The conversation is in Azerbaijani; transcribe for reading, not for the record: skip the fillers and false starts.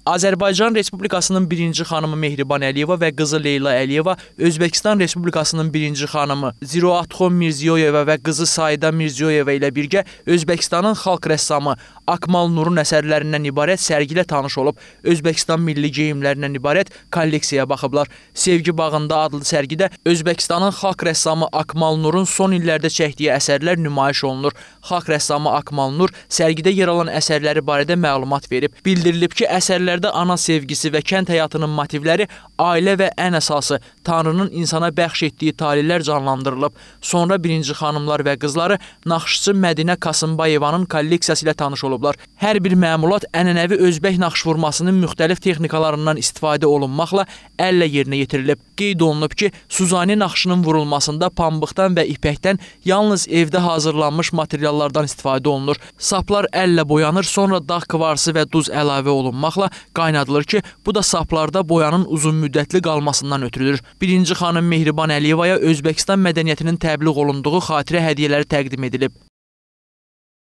Azərbaycan Respublikasının birinci xanımı Mehriban Əliyeva və qızı Leyla Əliyeva, Özbəkistan Respublikasının birinci xanımı Ziroatxon Mirziyoyeva və qızı Saida Mirziyoyeva ilə birgə Özbəkistanın xalq rəssamı Akmal Nurun əsərlərindən ibarət sərgilə tanış olub, Özbəkistan milli geyimlərindən ibarət kolleksiyaya baxıblar. Sevgi bağında adlı sərgidə Özbəkistanın xalq rəssamı Akmal Nurun son illərdə çəkdiyi əsərlər nümayiş olunur. Xalq rəssamı Akmal Nur sərgidə yer alan əsərləri barədə məlumat verib. Bildirilib ki, əsərlərdə ana sevgisi və kənd həyatının motivləri, ailə və ən əsası Tanrının insana bəxş etdiyi talihlər canlandırılıb. Sonra birinci xanımlar və qızları naxışçı Mədinə Kasımbayevanın kolleksiyası ilə tanış olublar. Hər bir məmulat ənənəvi özbək naxış vurmasının müxtəlif texnikalarından istifadə olunmaqla əllə yerinə yetirilib. Qeyd olunub ki, Suzani naxışının vurulmasında pambıqdan və ipəkdən yalnız evdə hazırlanmış materiallardan istifadə olunur. Saplar əllə boyanır, sonra dağ kvarsı və duz əlavə olunmaqla qaynadılır ki, bu da saplarda boyanın uzun müddətli qalmasından ötürülür. Birinci xanım Mehriban Əliyevaya Özbəkistan mədəniyyətinin təbliğ olunduğu xatirə hədiyyələri təqdim edilib.